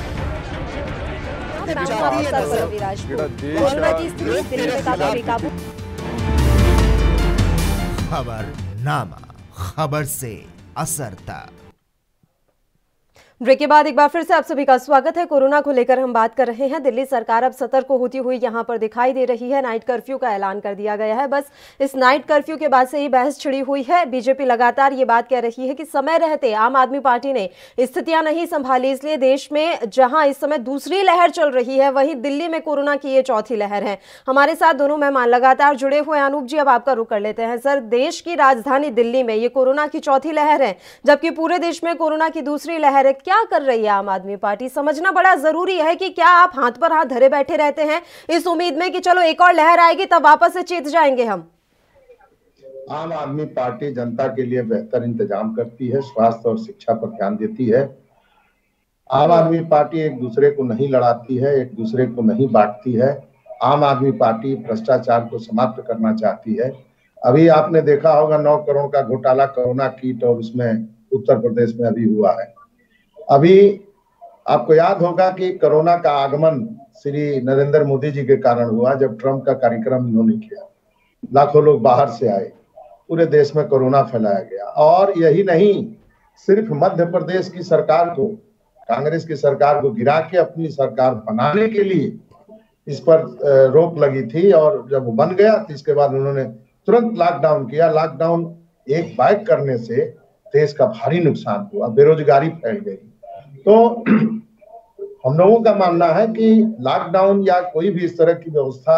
खबरनामा, खबर से असर तक। ब्रेक के बाद एक बार फिर से आप सभी का स्वागत है। कोरोना को लेकर हम बात कर रहे हैं। दिल्ली सरकार अब सतर्क होती हुई यहां पर दिखाई दे रही है। नाइट कर्फ्यू का ऐलान कर दिया गया है। बस इस नाइट कर्फ्यू के बाद से ही बहस छिड़ी हुई है। बीजेपी लगातार ये बात कह रही है कि समय रहते आम आदमी पार्टी ने स्थितियां नहीं संभाली, इसलिए देश में जहां इस समय दूसरी लहर चल रही है वहीं दिल्ली में कोरोना की ये चौथी लहर है। हमारे साथ दोनों मेहमान लगातार जुड़े हुए हैं। अनूप जी, अब आपका रुख कर लेते हैं। सर, देश की राजधानी दिल्ली में ये कोरोना की चौथी लहर है, जबकि पूरे देश में कोरोना की दूसरी लहर है। क्या कर रही है आम आदमी पार्टी? समझना बड़ा जरूरी है कि क्या आप हाथ पर हाथ धरे बैठे रहते हैं इस उम्मीद में कि चलो एक और लहर आएगी तब वापस से चेत जाएंगे हम? आम आदमी पार्टी जनता के लिए बेहतर इंतजाम करती है, स्वास्थ्य और शिक्षा पर ध्यान देती है। आम आदमी पार्टी एक दूसरे को नहीं लड़ाती है, एक दूसरे को नहीं बांटती है। आम आदमी पार्टी भ्रष्टाचार को समाप्त करना चाहती है। अभी आपने देखा होगा नौ करोड़ का घोटाला कोरोना किट और उसमें उत्तर प्रदेश में अभी हुआ है। अभी आपको याद होगा कि कोरोना का आगमन श्री नरेंद्र मोदी जी के कारण हुआ, जब ट्रंप का कार्यक्रम इन्होंने किया, लाखों लोग बाहर से आए, पूरे देश में कोरोना फैलाया गया। और यही नहीं, सिर्फ मध्य प्रदेश की सरकार को, कांग्रेस की सरकार को गिरा के अपनी सरकार बनाने के लिए इस पर रोक लगी थी, और जब वो बन गया तो इसके बाद उन्होंने तुरंत लॉकडाउन किया। लॉकडाउन एक बाइक करने से देश का भारी नुकसान हुआ, बेरोजगारी फैल गई। तो हम लोगों का मानना है कि लॉकडाउन या कोई भी इस तरह की व्यवस्था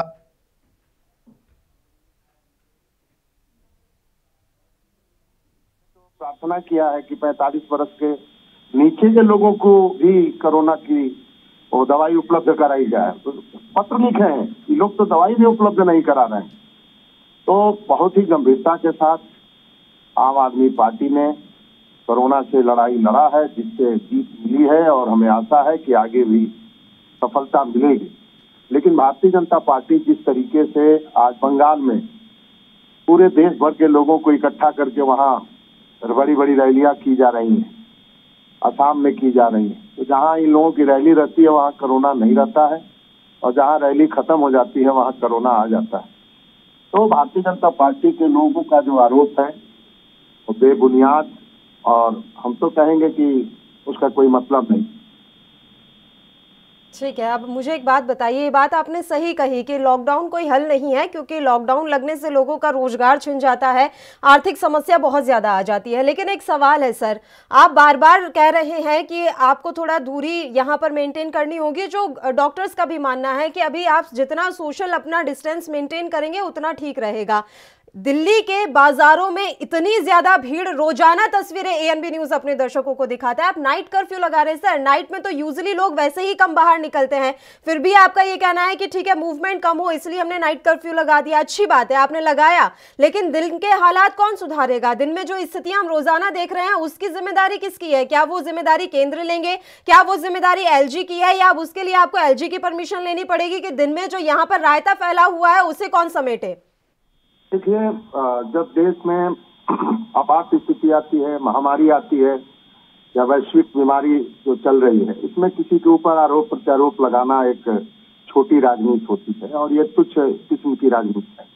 प्रार्थना किया है कि पैंतालीस वर्ष के नीचे के लोगों को भी कोरोना की वो दवाई उपलब्ध कराई जाए। तो पत्र लिखे हैं, ये लोग तो दवाई भी उपलब्ध नहीं करा रहे हैं। तो बहुत ही गंभीरता के साथ आम आदमी पार्टी ने कोरोना से लड़ाई लड़ा है, जिससे जीत मिली है और हमें आशा है कि आगे भी सफलता मिलेगी। लेकिन भारतीय जनता पार्टी जिस तरीके से आज बंगाल में पूरे देश भर के लोगों को इकट्ठा करके वहाँ बड़ी बड़ी रैलियां की जा रही हैं, असम में की जा रही है, तो जहां इन लोगों की रैली रहती है वहां कोरोना नहीं रहता है, और जहां रैली खत्म हो जाती है वहां कोरोना आ जाता है। तो भारतीय जनता पार्टी के लोगों का जो आरोप है वो बेबुनियाद, और हम तो कहेंगे कि उसका कोई मतलब नहीं। ठीक है, अब मुझे एक बात बताइए, ये बात आपने सही कही कि लॉकडाउन कोई हल नहीं है, क्योंकि लॉकडाउन लगने से लोगों का रोजगार छिन जाता है, आर्थिक समस्या बहुत ज्यादा आ जाती है। लेकिन एक सवाल है सर, आप बार बार कह रहे हैं कि आपको थोड़ा दूरी यहाँ पर मेंटेन करनी होगी, जो डॉक्टर्स का भी मानना है कि अभी आप जितना सोशल अपना डिस्टेंस मेंटेन करेंगे उतना ठीक रहेगा। दिल्ली के बाजारों में इतनी ज्यादा भीड़, रोजाना तस्वीरें एएनबी न्यूज अपने दर्शकों को दिखाता है। आप नाइट कर्फ्यू लगा रहे हैं सर, नाइट में तो यूजुअली लोग वैसे ही कम बाहर निकलते हैं, फिर भी आपका ये कहना है कि ठीक है मूवमेंट कम हो इसलिए हमने नाइट कर्फ्यू लगा दिया। अच्छी बात है, आपने लगाया, लेकिन दिन के हालात कौन सुधारेगा? दिन में जो स्थितियां हम रोजाना देख रहे हैं उसकी जिम्मेदारी किसकी है? क्या वो जिम्मेदारी केंद्र लेंगे? क्या वो जिम्मेदारी एलजी की है, या अब उसके लिए आपको एलजी की परमिशन लेनी पड़ेगी कि दिन में जो यहाँ पर रायता फैला हुआ है उसे कौन समेटे? देखिए, जब देश में आपात स्थिति आती है, महामारी आती है या वैश्विक बीमारी जो चल रही है, इसमें किसी के ऊपर आरोप प्रत्यारोप लगाना एक छोटी राजनीति होती है और ये तुच्छ किस्म की राजनीति है।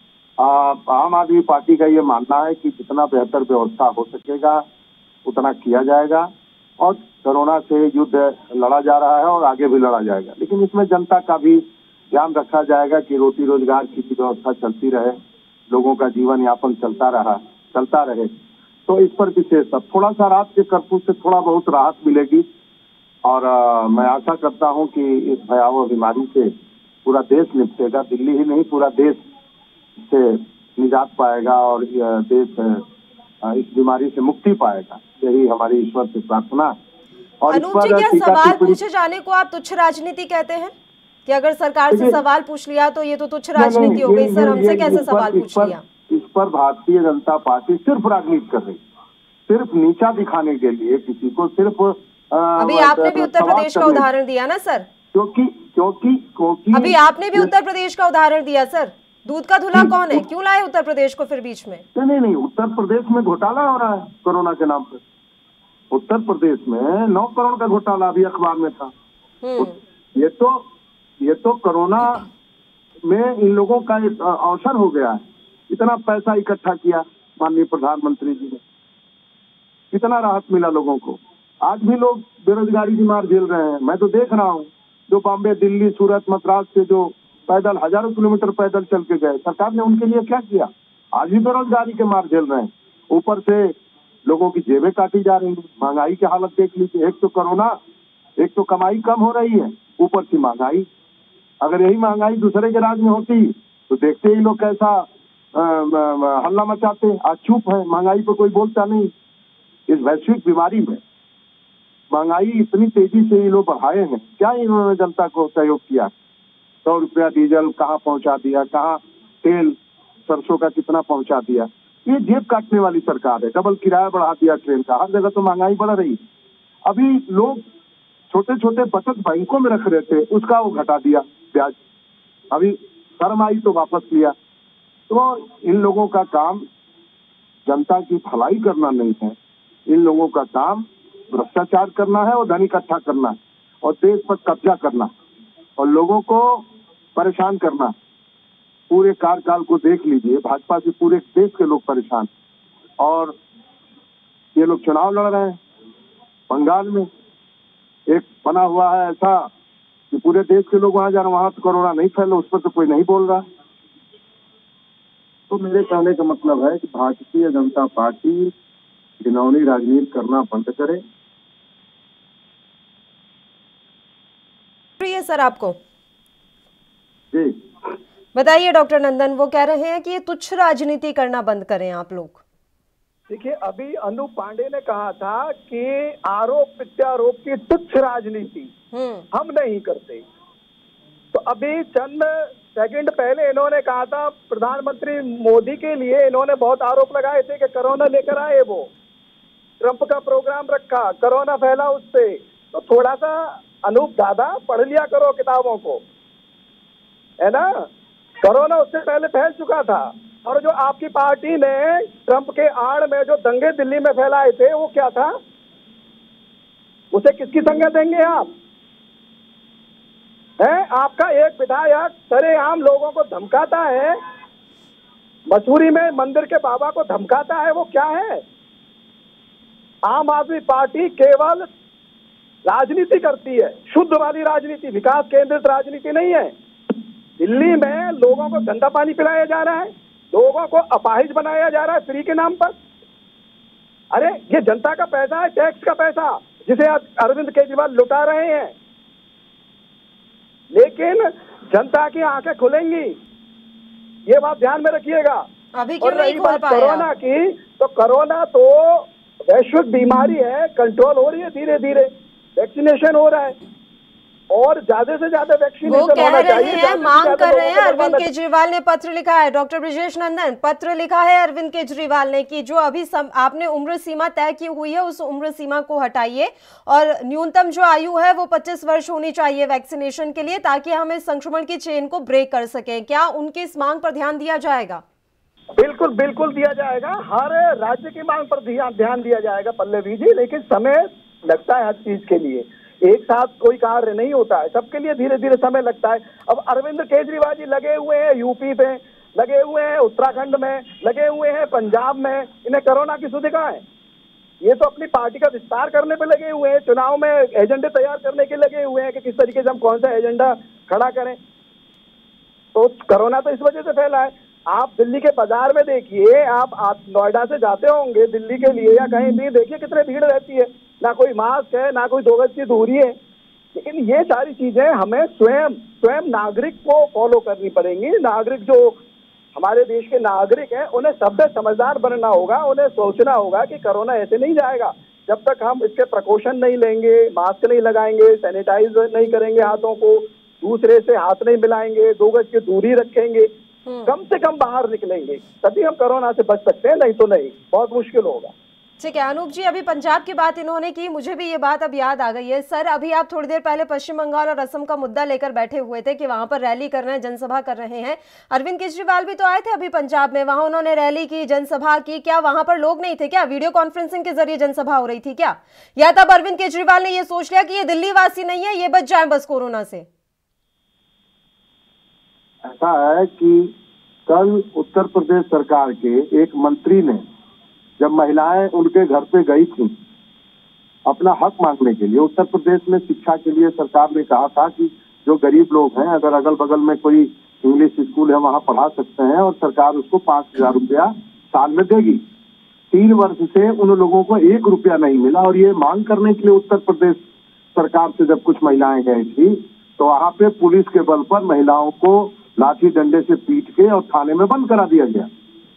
आम आदमी पार्टी का ये मानना है कि जितना बेहतर व्यवस्था हो सकेगा उतना किया जाएगा, और कोरोना से युद्ध लड़ा जा रहा है और आगे भी लड़ा जाएगा। लेकिन इसमें जनता का भी ध्यान रखा जाएगा कि रोटी रोजगार की व्यवस्था चलती रहे, लोगों का जीवन यापन चलता रहा चलता रहे। तो इस पर विशेष थोड़ा सा रात के कर्फ्यू से थोड़ा बहुत राहत मिलेगी, और आ, मैं आशा करता हूं कि इस भयावह बीमारी से पूरा देश निपटेगा। दिल्ली ही नहीं, पूरा देश से निजात पाएगा और यह देश आ, इस बीमारी से मुक्ति पाएगा। यही हमारी ईश्वर से प्रार्थना। और इस पर क्या सवाल पूछे जाने को आप तुच्छ राजनीति कहते हैं कि अगर सरकार से सवाल पूछ लिया तो ये तो तुच्छ राजनीति हो गई? सर, हमसे कैसे सवाल पूछ लिया? इस पर भारतीय जनता पार्टी सिर्फ राजनीति कर रही, सिर्फ नीचा दिखाने के लिए किसी को, सिर्फ अभी आपने भी उत्तर प्रदेश का उदाहरण दिया ना सर, क्योंकि क्योंकि क्योंकि अभी आपने भी उत्तर प्रदेश का उदाहरण दिया सर। दूध का धुला कौन है? क्यों लाए उत्तर प्रदेश को फिर बीच में? नहीं नहीं, उत्तर प्रदेश में घोटाला हो रहा है कोरोना के नाम पर। उत्तर प्रदेश में नौ करोड़ का घोटाला अभी अखबार में था। ये तो ये तो कोरोना में इन लोगों का एक अवसर हो गया है। इतना पैसा इकट्ठा किया माननीय प्रधानमंत्री जी ने, कितना राहत मिला लोगों को। आज भी लोग बेरोजगारी की मार झेल रहे हैं। मैं तो देख रहा हूँ, जो बॉम्बे, दिल्ली, सूरत, मद्रास से जो पैदल हजारों किलोमीटर पैदल चल के गए, सरकार ने उनके लिए क्या किया? आज भी बेरोजगारी के मार झेल रहे हैं। ऊपर से लोगों की जेबें काटी जा रही है। महंगाई की हालत देख लीजिए, एक तो कोरोना, एक तो कमाई कम हो रही है, ऊपर से महंगाई। अगर यही महंगाई दूसरे के राज्य में होती तो देखते ही लोग कैसा हल्ला मचाते। आज चुप है, महंगाई पर कोई बोलता नहीं। इस वैश्विक बीमारी में महंगाई इतनी तेजी से ये लोग बढ़ाए हैं, क्या इन्होंने जनता को सहयोग किया? सौ रुपया डीजल कहाँ पहुंचा दिया, कहाँ तेल सरसों का कितना पहुंचा दिया। ये जेब काटने वाली सरकार है। डबल किराया बढ़ा दिया ट्रेन का, हर जगह तो महंगाई बढ़ रही है। अभी लोग छोटे छोटे बचत बैंकों में रख रहे थे, उसका वो घटा दिया ब्याज। अभी शर्म आई तो वापस लिया। तो इन लोगों का काम जनता की भलाई करना नहीं है, इन लोगों का काम भ्रष्टाचार करना है और धन इकट्ठा करना है और देश पर कब्जा करना और लोगों को परेशान करना। पूरे कार्यकाल को देख लीजिए, भाजपा से पूरे देश के लोग परेशान, और ये लोग चुनाव लड़ रहे हैं। बंगाल में एक बना हुआ है ऐसा कि पूरे देश के लोग वहां जा रहे हैं, वहां तो कोरोना नहीं फैला, उस पर तो कोई नहीं बोल रहा। तो मेरे कहने का मतलब है कि भारतीय जनता पार्टी घिनौनी राजनीति करना बंद करे। प्रिय सर, आपको जी बताइए डॉक्टर नंदन, वो कह रहे हैं कि ये तुच्छ राजनीति करना बंद करें आप लोग। देखिए, अभी अनूप पांडे ने कहा था कि आरोप प्रत्यारोप की तुच्छ राजनीति हम नहीं करते। तो अभी चंद सेकंड पहले इन्होंने कहा था प्रधानमंत्री मोदी के लिए इन्होंने बहुत आरोप लगाए थे कि कोरोना लेकर आए, वो ट्रंप का प्रोग्राम रखा, कोरोना फैला उससे। तो थोड़ा सा अनूप दादा पढ़ लिया करो किताबों को, है ना। कोरोना उससे पहले फैल चुका था। और जो आपकी पार्टी ने ट्रंप के आड़ में जो दंगे दिल्ली में फैलाए थे वो क्या था, उसे किसकी संज्ञा देंगे आप? है आपका एक विधायक सरेआम लोगों को धमकाता है, मसूरी में मंदिर के बाबा को धमकाता है, वो क्या है? आम आदमी पार्टी केवल राजनीति करती है, शुद्ध वाली राजनीति, विकास केंद्रित राजनीति नहीं है। दिल्ली में लोगों को गंदा पानी पिलाया जा रहा है, लोगों को अपाहिज बनाया जा रहा है फ्री के नाम पर। अरे ये जनता का पैसा है, टैक्स का पैसा, जिसे अरविंद केजरीवाल लुटा रहे हैं। लेकिन जनता की आंखें खुलेंगी, ये बात ध्यान में रखिएगा। अभी क्यों नहीं खोल पाया? कोरोना की, तो कोरोना तो वैश्विक बीमारी है, कंट्रोल हो रही है धीरे धीरे, वैक्सीनेशन हो रहा है और ज्यादा से ज्यादा वैक्सीनेशन वो कह होना रहे चाहिए। हैं, मांग कर रहे हैं। अरविंद केजरीवाल ने पत्र लिखा है, डॉक्टर ब्रजेश नंदन, पत्र लिखा है अरविंद केजरीवाल ने कि जो अभी सम, आपने उम्र सीमा तय की हुई है उस उम्र सीमा को हटाइए और न्यूनतम जो आयु है वो पच्चीस वर्ष होनी चाहिए वैक्सीनेशन के लिए, ताकि हम इस संक्रमण की चेन को ब्रेक कर सकें। क्या उनकी इस मांग पर ध्यान दिया जाएगा? बिल्कुल बिल्कुल दिया जाएगा, हर राज्य की मांग पर ध्यान दिया जाएगा पल्लवी जी। लेकिन समय लगता है हर चीज के लिए, एक साथ कोई कार्य नहीं होता है, सबके लिए धीरे धीरे समय लगता है। अब अरविंद केजरीवाल जी लगे हुए हैं यूपी पे, लगे हुए हैं उत्तराखंड में, लगे हुए हैं पंजाब में, इन्हें कोरोना की सुध कहाँ है? ये तो अपनी पार्टी का विस्तार करने पे लगे हुए हैं, चुनाव में एजेंडे तैयार करने के लगे हुए हैं कि किस तरीके से हम कौन सा एजेंडा खड़ा करें। तो कोरोना तो इस वजह से फैला है। आप दिल्ली के बाजार में देखिए, आप, आप नोएडा से जाते होंगे दिल्ली के लिए या कहीं भी, देखिए कितनी भीड़ रहती है, ना कोई मास्क है, ना कोई दो गज की दूरी है। लेकिन ये सारी चीजें हमें स्वयं स्वयं नागरिक को फॉलो करनी पड़ेंगी। नागरिक जो हमारे देश के नागरिक हैं उन्हें सभ्य समझदार बनना होगा, उन्हें सोचना होगा कि कोरोना ऐसे नहीं जाएगा जब तक हम इसके प्रिकॉशन नहीं लेंगे, मास्क नहीं लगाएंगे, सैनिटाइज नहीं करेंगे हाथों को, दूसरे से हाथ नहीं मिलाएंगे, दो गज की दूरी रखेंगे, कम से कम बाहर निकलेंगे, तभी हम कोरोना से बच सकते हैं, नहीं तो नहीं, बहुत मुश्किल होगा। ठीक है अनूप जी, अभी पंजाब की बात इन्होंने की, मुझे भी ये बात अब याद आ गई है। सर, अभी आप थोड़ी देर पहले पश्चिम बंगाल और असम का मुद्दा लेकर बैठे हुए थे कि वहां पर रैली कर रहे हैं, जनसभा कर रहे हैं। अरविंद केजरीवाल भी तो आए थे अभी पंजाब में, वहां उन्होंने रैली की, जनसभा की। क्या वहां पर लोग नहीं थे क्या? वीडियो कॉन्फ्रेंसिंग के जरिए जनसभा हो रही थी क्या? या तब अरविंद केजरीवाल ने ये सोच लिया कि ये दिल्ली वासी नहीं है, ये बच जाए बस कोरोना से? ऐसा है कि कल उत्तर प्रदेश सरकार के एक मंत्री ने, जब महिलाएं उनके घर पे गई थी अपना हक मांगने के लिए, उत्तर प्रदेश में शिक्षा के लिए सरकार ने कहा था कि जो गरीब लोग हैं, अगर अगल बगल में कोई इंग्लिश स्कूल है वहां पढ़ा सकते हैं और सरकार उसको पांच हजार रुपया साल में देगी। तीन वर्ष से उन लोगों को एक रुपया नहीं मिला और ये मांग करने के लिए उत्तर प्रदेश सरकार से जब कुछ महिलाएं गई थी तो वहां पे पुलिस के बल पर महिलाओं को लाठी डंडे से पीट के और थाने में बंद करा दिया गया।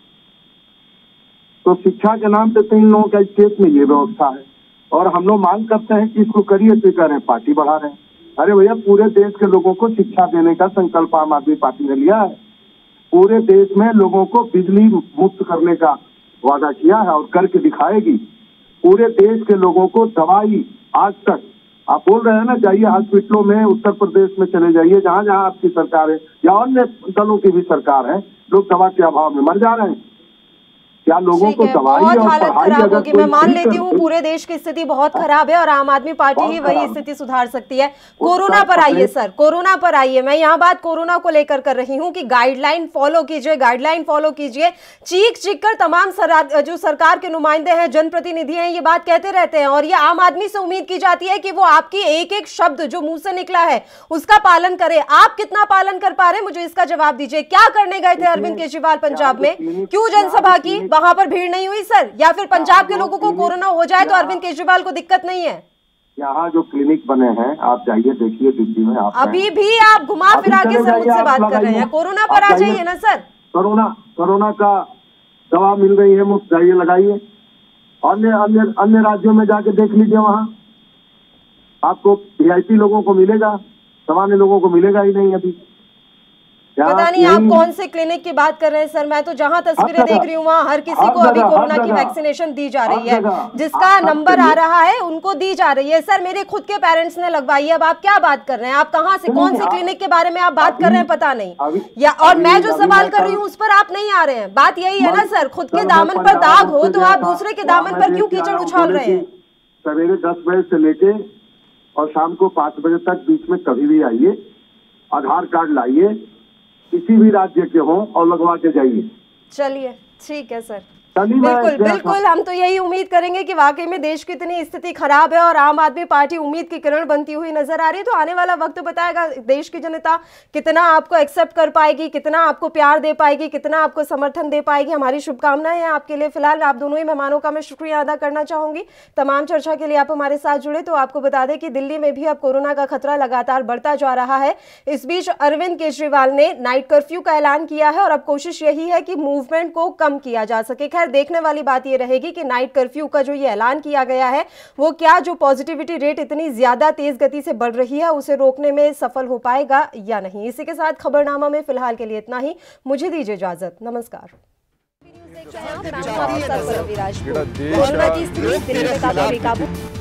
तो शिक्षा के नाम पे तो इन लोगों का स्टेट में ये व्यवस्था है और हम लोग मांग करते हैं कि इसको करिए, तो कह रहे हैं पार्टी बढ़ा रहे हैं। अरे भैया, पूरे देश के लोगों को शिक्षा देने का संकल्प आम आदमी पार्टी ने लिया है, पूरे देश में लोगों को बिजली मुक्त करने का वादा किया है और करके दिखाएगी। पूरे देश के लोगों को दवाई आज तक आप बोल रहे हैं ना, जाइए हॉस्पिटलों में, उत्तर प्रदेश में चले जाइए, जहां जहां आपकी सरकार है या अन्य दलों की भी सरकार है, लोग दवा के अभाव में मर जा रहे हैं। क्या लोगों को दवाई और हालत पढ़ाई खराब अगर होगी, कोई मैं मान फ्री लेती कर हूँ दे- पूरे देश की स्थिति बहुत खराब है और आम आदमी पार्टी ही वही स्थिति सुधार सकती है। कोरोना पर आइए सर, कोरोना पर आइए। मैं यहाँ बात कोरोना को लेकर कर रही हूँ कि गाइडलाइन फॉलो कीजिए, गाइडलाइन फॉलो कीजिए। चीख चीख कर तमाम सरा- जो सरकार के नुमाइंदे हैं, जनप्रतिनिधि हैं, ये बात कहते रहते हैं और ये आम आदमी से उम्मीद की जाती है कि वो आपकी एक एक शब्द जो मुंह से निकला है उसका पालन करे। आप कितना पालन कर पा रहे हैं, मुझे इसका जवाब दीजिए। क्या करने गए थे अरविंद केजरीवाल पंजाब में? क्यों जनसभा की? वहां पर भीड़ नहीं हुई सर? या फिर पंजाब के लोगों को कोरोना हो जाए तो अरविंद केजरीवाल को दिक्कत नहीं है? यहाँ जो क्लिनिक बने हैं आप जाइए देखिए दिल्ली में। आप अभी भी आप घुमा फिरा के सर मुझसे बात कर रहे हैं। कोरोना पर आ जाइए ना सर। कोरोना कोरोना का दवा मिल रही है मुफ्त, जाइए लगाइए। अन्य अन्य अन्य राज्यों में जाके देख लीजिए, वहाँ आपको वीआईपी लोगों को मिलेगा, सामान्य लोगों को मिलेगा ही नहीं। अभी पता नहीं आप कौन से क्लिनिक की बात कर रहे हैं सर। मैं तो जहां तस्वीरें देख रही हूँ वहां हर किसी को अभी कोरोना की वैक्सीनेशन दी जा रही है। जिसका नंबर आ रहा है उनको दी जा रही है। सर मेरे खुद के पेरेंट्स ने लगवाई है। अब आप क्या बात कर रहे हैं? आप कहाँ से, कौन से क्लिनिक के बारे में आप बात कर रहे हैं पता नहीं। या और मैं जो सवाल कर रही हूँ उस पर आप नहीं आ रहे हैं। बात यही है ना सर, खुद के दामन पर दाग हो तो आप दूसरे के दामन पर क्यों कीचड़ उछाल रहे हैं? सवेरे दस बजे से लेके और शाम को पाँच बजे तक बीच में कभी भी आइए, आधार कार्ड लाइए, किसी भी राज्य के हों और लगवा के जाइए। चलिए ठीक है सर, बिल्कुल बिल्कुल। हम तो यही उम्मीद करेंगे कि वाकई में देश की इतनी स्थिति खराब है और आम आदमी पार्टी उम्मीद की किरण बनती हुई नजर आ रही है। तो आने वाला वक्त बताएगा देश की जनता कितना आपको एक्सेप्ट कर पाएगी, कितना आपको प्यार दे पाएगी, कितना आपको समर्थन दे पाएगी। हमारी शुभकामनाएं हैं आपके लिए। फिलहाल आप दोनों ही मेहमानों का मैं शुक्रिया अदा करना चाहूंगी। तमाम चर्चा के लिए आप हमारे साथ जुड़े। तो आपको बता दें कि दिल्ली में भी अब कोरोना का खतरा लगातार बढ़ता जा रहा है। इस बीच अरविंद केजरीवाल ने नाइट कर्फ्यू का ऐलान किया है और अब कोशिश यही है कि मूवमेंट को कम किया जा सके। खैर देखने वाली बात यह रहेगी कि नाइट कर्फ्यू का जो ये ऐलान किया गया है वो क्या जो पॉजिटिविटी रेट इतनी ज्यादा तेज गति से बढ़ रही है उसे रोकने में सफल हो पाएगा या नहीं। इसी के साथ खबरनामा में फिलहाल के लिए इतना ही। मुझे दीजिए इजाजत, नमस्कार। कोरोना की स्थिति दिल्ली में काफी बेकाबू।